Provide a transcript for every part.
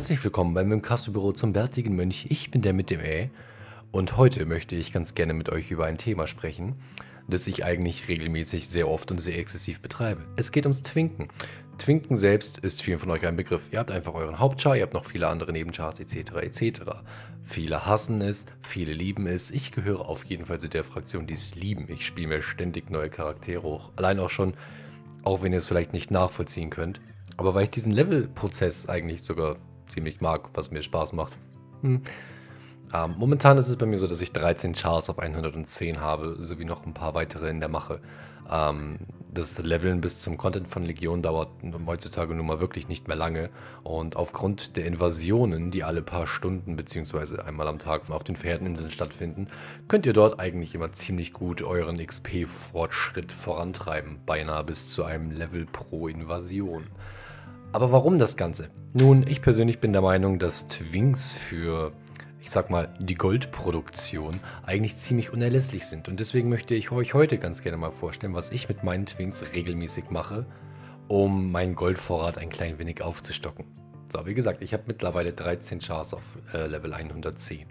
Herzlich willkommen beim Mimkasso-Büro zum bärtigen Mönch. Ich bin der mit dem und heute möchte ich ganz gerne mit euch über ein Thema sprechen, das ich eigentlich regelmäßig sehr oft und sehr exzessiv betreibe. Es geht ums Twinken. Twinken selbst ist vielen von euch ein Begriff. Ihr habt einfach euren Hauptchar, ihr habt noch viele andere Nebenchars etc. etc. Viele hassen es, viele lieben es. Ich gehöre auf jeden Fall zu der Fraktion, die es lieben. Ich spiele mir ständig neue Charaktere hoch. Allein auch schon, auch wenn ihr es vielleicht nicht nachvollziehen könnt. Aber weil ich diesen Level-Prozess eigentlich sogar ziemlich mag, was mir Spaß macht. Momentan ist es bei mir so, dass ich 13 Chars auf 110 habe, sowie noch ein paar weitere in der Mache. Das Leveln bis zum Content von Legion dauert heutzutage nun mal wirklich nicht mehr lange. Und aufgrund der Invasionen, die alle paar Stunden bzw. einmal am Tag auf den Pferdeninseln stattfinden, könnt ihr dort eigentlich immer ziemlich gut euren XP-Fortschritt vorantreiben. Beinahe bis zu einem Level pro Invasion. Aber warum das Ganze? Nun, ich persönlich bin der Meinung, dass Twinks für, ich sag mal, die Goldproduktion eigentlich ziemlich unerlässlich sind. Und deswegen möchte ich euch heute ganz gerne mal vorstellen, was ich mit meinen Twinks regelmäßig mache, um meinen Goldvorrat ein klein wenig aufzustocken. So, wie gesagt, ich habe mittlerweile 13 Chars auf Level 110.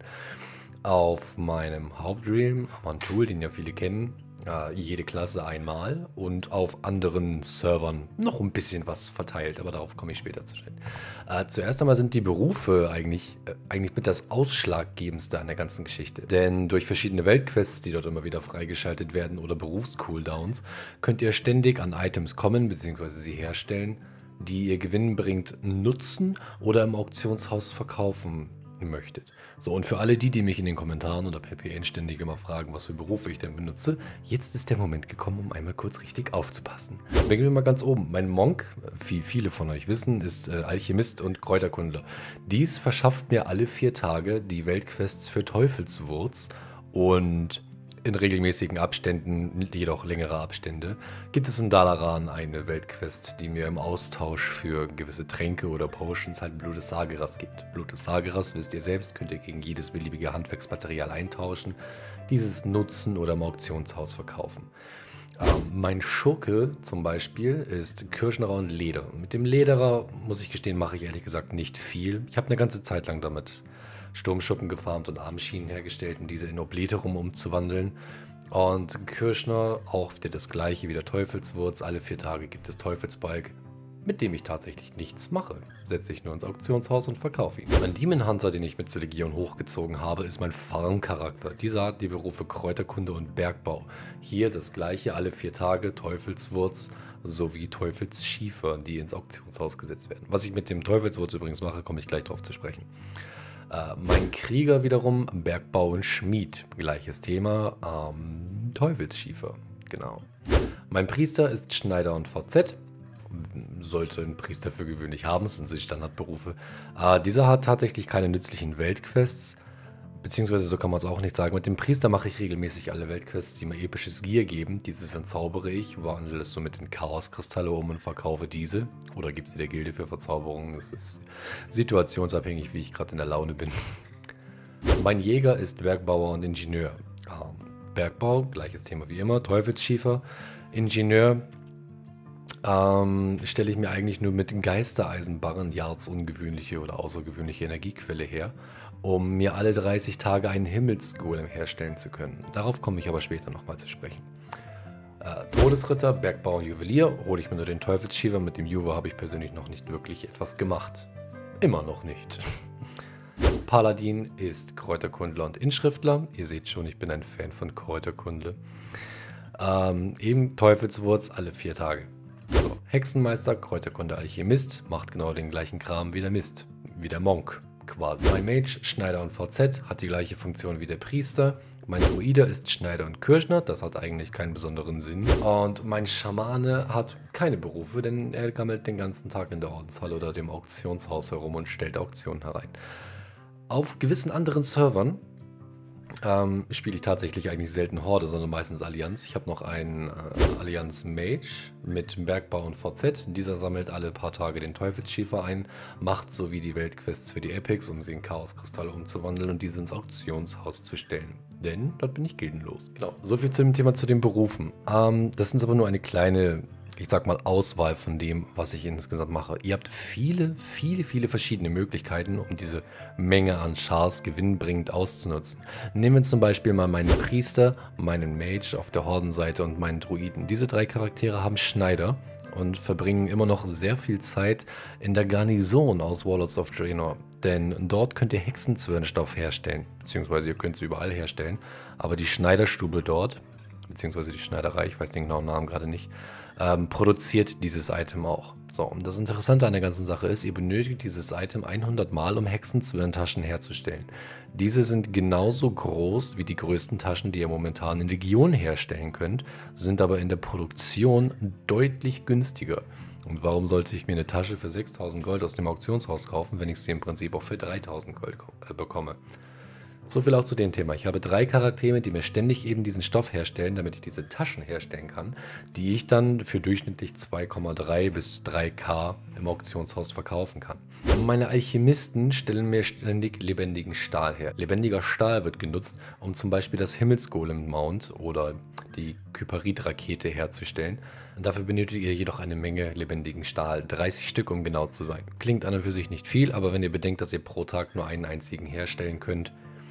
Auf meinem Hauptrealm haben wir ein Tool, den ja viele kennen, jede Klasse einmal und auf anderen Servern noch ein bisschen was verteilt, aber darauf komme ich später zu sprechen. Zuerst einmal sind die Berufe eigentlich mit das Ausschlaggebendste an der ganzen Geschichte. Denn durch verschiedene Weltquests, die dort immer wieder freigeschaltet werden oder Berufscooldowns, könnt ihr ständig an Items kommen bzw. sie herstellen, die ihr Gewinn bringt, nutzen oder im Auktionshaus verkaufen möchtet. So, und für alle die mich in den Kommentaren oder per PN ständig immer fragen, was für Berufe ich denn benutze, jetzt ist der Moment gekommen, um einmal kurz richtig aufzupassen. Beginnen wir mal ganz oben. Mein Monk, wie viele von euch wissen, ist Alchemist und Kräuterkundler. Dies verschafft mir alle 4 Tage die Weltquests für Teufelswurz und in regelmäßigen Abständen, jedoch längere Abstände, gibt es in Dalaran eine Weltquest, die mir im Austausch für gewisse Tränke oder Potions halt Blut des Sageras gibt. Blut des Sageras, wisst ihr selbst, könnt ihr gegen jedes beliebige Handwerksmaterial eintauschen, dieses nutzen oder im Auktionshaus verkaufen. Mein Schurke zum Beispiel ist Kirschnerer und Leder. Mit dem Lederer, muss ich gestehen, mache ich ehrlich gesagt nicht viel. Ich habe eine ganze Zeit lang damit Sturmschuppen gefarmt und Armschienen hergestellt, um diese in Obliterum umzuwandeln. Und Kirschner, auch wieder das gleiche wie der Teufelswurz. Alle 4 Tage gibt es Teufelsbalg, mit dem ich tatsächlich nichts mache. Setze ich nur ins Auktionshaus und verkaufe ihn. Mein Demon Hunter, den ich mit zur Legion hochgezogen habe, ist mein Farmcharakter. Dieser hat die Berufe Kräuterkunde und Bergbau. Hier das gleiche, alle 4 Tage Teufelswurz sowie Teufelsschiefer, die ins Auktionshaus gesetzt werden. Was ich mit dem Teufelswurz übrigens mache, komme ich gleich darauf zu sprechen. Mein Krieger wiederum, Bergbau und Schmied, gleiches Thema, Teufelsschiefer, genau. Mein Priester ist Schneider und VZ, sollte ein Priester für gewöhnlich haben, das sind so die Standardberufe. Dieser hat tatsächlich keine nützlichen Weltquests, beziehungsweise so kann man es auch nicht sagen. Mit dem Priester mache ich regelmäßig alle Weltquests, die mir episches Gear geben. Dieses entzaubere ich, wandle es somit in Chaoskristalle um und verkaufe diese. Oder gibt sie der Gilde für Verzauberungen. Es ist situationsabhängig, wie ich gerade in der Laune bin. Mein Jäger ist Bergbauer und Ingenieur. Bergbau, gleiches Thema wie immer, Teufelsschiefer. Ingenieur stelle ich mir eigentlich nur mit Geistereisenbarren Yards ungewöhnliche oder außergewöhnliche Energiequelle her, um mir alle 30 Tage einen Himmelsgolem herstellen zu können. Darauf komme ich aber später nochmal zu sprechen. Todesritter, Bergbau und Juwelier hole ich mir nur den Teufelsschiefer. Mit dem Juwe habe ich persönlich noch nicht wirklich etwas gemacht. Immer noch nicht. Paladin ist Kräuterkundler und Inschriftler. Ihr seht schon, ich bin ein Fan von Kräuterkunde. Eben Teufelswurz alle 4 Tage. So, Hexenmeister, Kräuterkunde, Alchemist, macht genau den gleichen Kram wie der Mist, wie der Monk quasi. Mein Mage, Schneider und VZ, hat die gleiche Funktion wie der Priester. Mein Druide ist Schneider und Kirschner, das hat eigentlich keinen besonderen Sinn. Und mein Schamane hat keine Berufe, denn er gammelt den ganzen Tag in der Ordenshalle oder dem Auktionshaus herum und stellt Auktionen herein. Auf gewissen anderen Servern spiele ich tatsächlich eigentlich selten Horde, sondern meistens Allianz. Ich habe noch einen Allianz Mage mit Bergbau und VZ. Dieser sammelt alle paar Tage den Teufelsschiefer ein, macht sowie die Weltquests für die Epics, um sie in Chaoskristalle umzuwandeln und diese ins Auktionshaus zu stellen. Denn dort bin ich gildenlos. Genau, soviel zu dem Thema zu den Berufen. Das sind aber nur eine kleine ich sag mal, Auswahl von dem, was ich insgesamt mache. Ihr habt viele verschiedene Möglichkeiten, um diese Menge an Chars gewinnbringend auszunutzen. Nehmen wir zum Beispiel mal meinen Priester, meinen Mage auf der Hordenseite und meinen Druiden. Diese drei Charaktere haben Schneider und verbringen immer noch sehr viel Zeit in der Garnison aus Warlords of Draenor. Denn dort könnt ihr Hexenzwirnstoff herstellen, beziehungsweise ihr könnt sie überall herstellen. Aber die Schneiderstube dort, beziehungsweise die Schneiderei, ich weiß den genauen Namen gerade nicht, produziert dieses Item auch. So, und das Interessante an der ganzen Sache ist, ihr benötigt dieses Item 100 Mal, um Hexenzwirntaschen herzustellen. Diese sind genauso groß wie die größten Taschen, die ihr momentan in Legion herstellen könnt, sind aber in der Produktion deutlich günstiger. Und warum sollte ich mir eine Tasche für 6000 Gold aus dem Auktionshaus kaufen, wenn ich sie im Prinzip auch für 3000 Gold bekomme? So viel auch zu dem Thema. Ich habe 3 Charaktere, die mir ständig eben diesen Stoff herstellen, damit ich diese Taschen herstellen kann, die ich dann für durchschnittlich 2,3 bis 3k im Auktionshaus verkaufen kann. Und meine Alchemisten stellen mir ständig lebendigen Stahl her. Lebendiger Stahl wird genutzt, um zum Beispiel das Himmelsgolem-Mount oder die Kyparit-Rakete herzustellen. Und dafür benötigt ihr jedoch eine Menge lebendigen Stahl, 30 Stück, um genau zu sein. Klingt an und für sich nicht viel, aber wenn ihr bedenkt, dass ihr pro Tag nur einen einzigen herstellen könnt,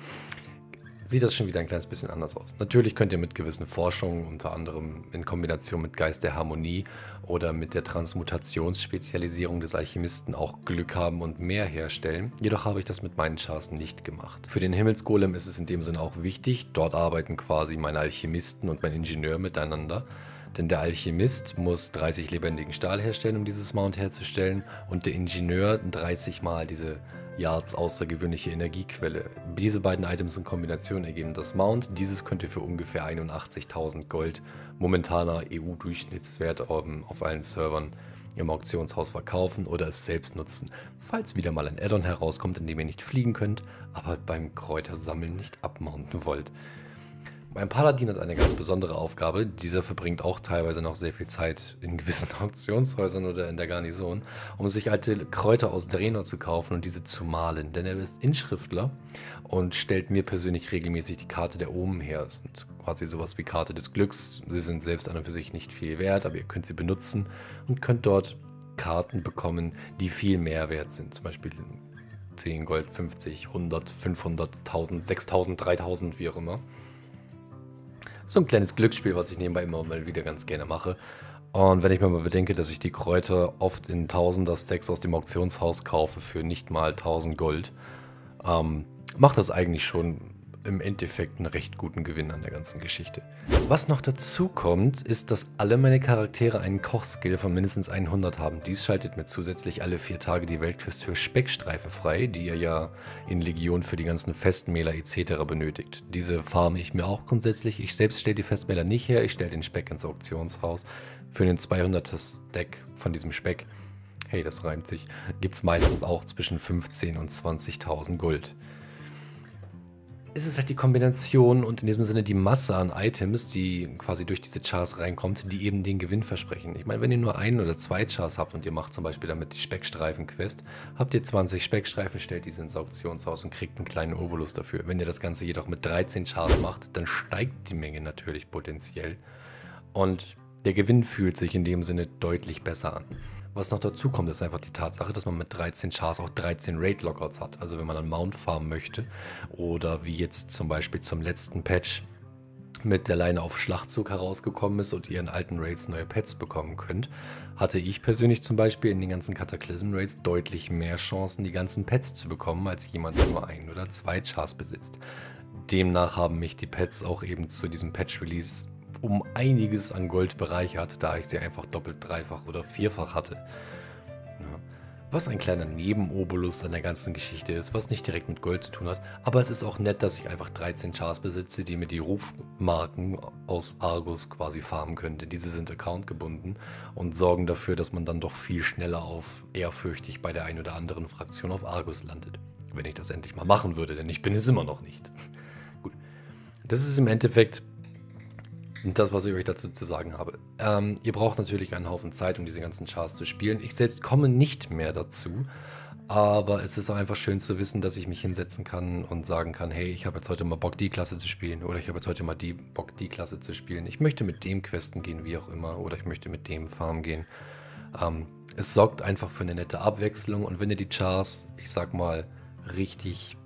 sieht das schon wieder ein kleines bisschen anders aus. Natürlich könnt ihr mit gewissen Forschungen, unter anderem in Kombination mit Geist der Harmonie oder mit der Transmutationsspezialisierung des Alchemisten, auch Glück haben und mehr herstellen. Jedoch habe ich das mit meinen Chars nicht gemacht. Für den Himmelsgolem ist es in dem Sinne auch wichtig, dort arbeiten quasi meine Alchemisten und mein Ingenieur miteinander. Denn der Alchemist muss 30 lebendigen Stahl herstellen, um dieses Mount herzustellen, und der Ingenieur 30 Mal diese Yards außergewöhnliche Energiequelle. Diese beiden Items in Kombination ergeben das Mount. Dieses könnt ihr für ungefähr 81.000 Gold, momentaner EU-Durchschnittswert auf allen Servern, im Auktionshaus verkaufen oder es selbst nutzen, falls wieder mal ein Add-on herauskommt, in dem ihr nicht fliegen könnt, aber beim Kräutersammeln nicht abmounten wollt. Mein Paladin hat eine ganz besondere Aufgabe. Dieser verbringt auch teilweise noch sehr viel Zeit in gewissen Auktionshäusern oder in der Garnison, um sich alte Kräuter aus Draenor zu kaufen und diese zu malen. Denn er ist Inschriftler und stellt mir persönlich regelmäßig die Karte der Omen her. Es sind quasi sowas wie Karte des Glücks. Sie sind selbst an und für sich nicht viel wert, aber ihr könnt sie benutzen und könnt dort Karten bekommen, die viel mehr wert sind. Zum Beispiel 10 Gold, 50, 100, 500, 1000, 6000, 3000, wie auch immer. So ein kleines Glücksspiel, was ich nebenbei immer mal wieder ganz gerne mache. Und wenn ich mir mal bedenke, dass ich die Kräuter oft in Tausender-Stacks aus dem Auktionshaus kaufe für nicht mal 1000 Gold, macht das eigentlich schon im Endeffekt einen recht guten Gewinn an der ganzen Geschichte. Was noch dazu kommt, ist, dass alle meine Charaktere einen Kochskill von mindestens 100 haben. Dies schaltet mir zusätzlich alle 4 Tage die Weltquest für Speckstreifen frei, die ihr ja in Legion für die ganzen Festmähler etc. benötigt. Diese farme ich mir auch grundsätzlich. Ich selbst stelle die Festmähler nicht her, ich stelle den Speck ins Auktionshaus. Für den 200er Stack von diesem Speck, hey, das reimt sich, gibt es meistens auch zwischen 15.000 und 20.000 Gold. Es ist halt die Kombination und in diesem Sinne die Masse an Items, die quasi durch diese Chars reinkommt, die eben den Gewinn versprechen. Ich meine, wenn ihr nur 1 oder 2 Chars habt und ihr macht zum Beispiel damit die Speckstreifen-Quest, habt ihr 20 Speckstreifen, stellt diese ins Auktionshaus und kriegt einen kleinen Obolus dafür. Wenn ihr das Ganze jedoch mit 13 Chars macht, dann steigt die Menge natürlich potenziell. Und der Gewinn fühlt sich in dem Sinne deutlich besser an. Was noch dazu kommt, ist einfach die Tatsache, dass man mit 13 Chars auch 13 Raid-Lockouts hat. Also wenn man einen Mount farmen möchte oder wie jetzt zum Beispiel zum letzten Patch mit der Leine auf Schlachtzug herausgekommen ist und ihr in alten Raids neue Pets bekommen könnt, hatte ich persönlich zum Beispiel in den ganzen Cataclysm-Raids deutlich mehr Chancen, die ganzen Pets zu bekommen, als jemand, der nur 1 oder 2 Chars besitzt. Demnach haben mich die Pets auch eben zu diesem Patch-Release um einiges an Gold bereichert, da ich sie einfach doppelt, dreifach oder vierfach hatte. Ja. Was ein kleiner Nebenobolus an der ganzen Geschichte ist, was nicht direkt mit Gold zu tun hat, aber es ist auch nett, dass ich einfach 13 Chars besitze, die mir die Rufmarken aus Argus quasi farmen könnte. Diese sind accountgebunden und sorgen dafür, dass man dann doch viel schneller auf ehrfürchtig bei der einen oder anderen Fraktion auf Argus landet. Wenn ich das endlich mal machen würde, denn ich bin es immer noch nicht. Gut. Das ist im Endeffekt das, was ich euch dazu zu sagen habe. Ihr braucht natürlich einen Haufen Zeit, um diese ganzen Chars zu spielen. Ich selbst komme nicht mehr dazu. Aber es ist auch einfach schön zu wissen, dass ich mich hinsetzen kann und sagen kann, hey, ich habe jetzt heute mal Bock, die Klasse zu spielen. Oder ich habe jetzt heute mal Bock, die Klasse zu spielen. Ich möchte mit dem questen gehen, wie auch immer. Oder ich möchte mit dem Farm gehen. Es sorgt einfach für eine nette Abwechslung. Und wenn ihr die Chars, ich sag mal, richtig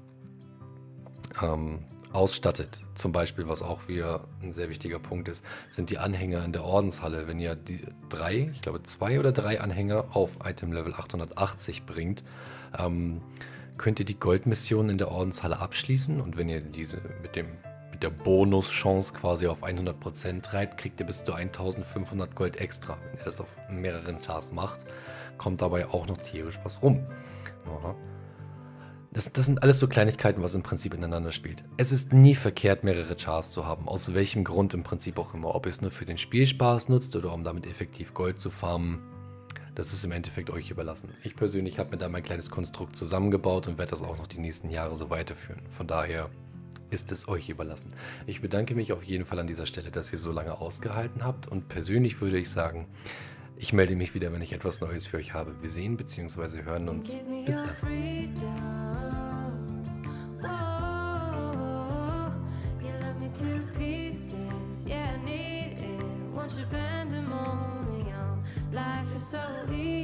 ausstattet, zum Beispiel, was auch wieder ein sehr wichtiger Punkt ist, sind die Anhänger in der Ordenshalle. Wenn ihr die ich glaube 2 oder 3 Anhänger auf Item Level 880 bringt, könnt ihr die Goldmission in der Ordenshalle abschließen, und wenn ihr diese mit der Bonuschance quasi auf 100% treibt, kriegt ihr bis zu 1500 Gold extra. Wenn ihr das auf mehreren Chars macht, kommt dabei auch noch tierisch was rum. Ja. Das sind alles so Kleinigkeiten, was im Prinzip ineinander spielt. Es ist nie verkehrt, mehrere Chars zu haben, aus welchem Grund im Prinzip auch immer. Ob ihr es nur für den Spielspaß nutzt oder um damit effektiv Gold zu farmen, das ist im Endeffekt euch überlassen. Ich persönlich habe mir da mein kleines Konstrukt zusammengebaut und werde das auch noch die nächsten Jahre so weiterführen. Von daher ist es euch überlassen. Ich bedanke mich auf jeden Fall an dieser Stelle, dass ihr so lange ausgehalten habt, und persönlich würde ich sagen, ich melde mich wieder, wenn ich etwas Neues für euch habe. Wir sehen bzw. hören uns. Bis dann. Life is so easy.